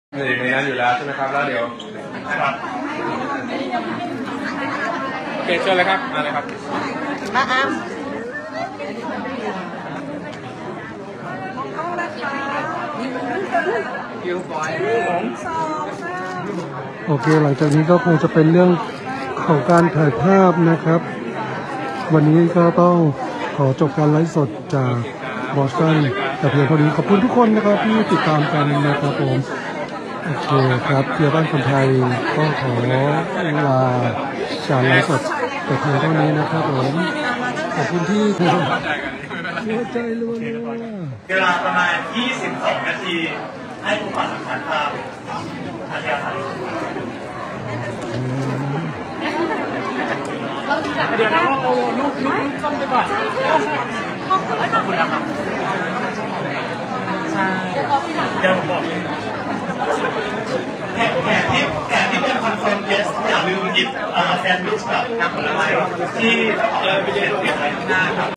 ในนั้นอยู่แล้วใช่ไหมครับแล้วเดี๋ยวโอเคเชิญเลยครับมาเลยครับมาอ้ำโอเคหลังจากนี้ก็คงจะเป็นเรื่องของการถ่ายภาพนะครับ วันนี้ก็ต้องขอจบการไลฟ์สดจากบอสตันแต่เพียงเท่านี้ขอบคุณทุกคนนะครับที่ติดตามกันนะครับผมโอเคครับเพื่อบ้านคนไทยก็ขอลาการไลฟ์สดแต่เพียงเท่านี้นะครับผมขอบคุณที่หัวใจล้วนเวลาประมาณ22 นาทีให้ผู้ผ่านสัมพันธ์ภาพอาจารย์เดี๋ยวนะว่าเอาลูกต้องไปก่อนขอบคุณนะครับใช่เดี๋ยวผมบอกแขกที่เป็นคอนเฟิร์มเกสอย่าลืมหยิบแซนด์วิชกับน้ำผลไม้ที่ไปเย็นเก็บไว้ข้างหน้าครับ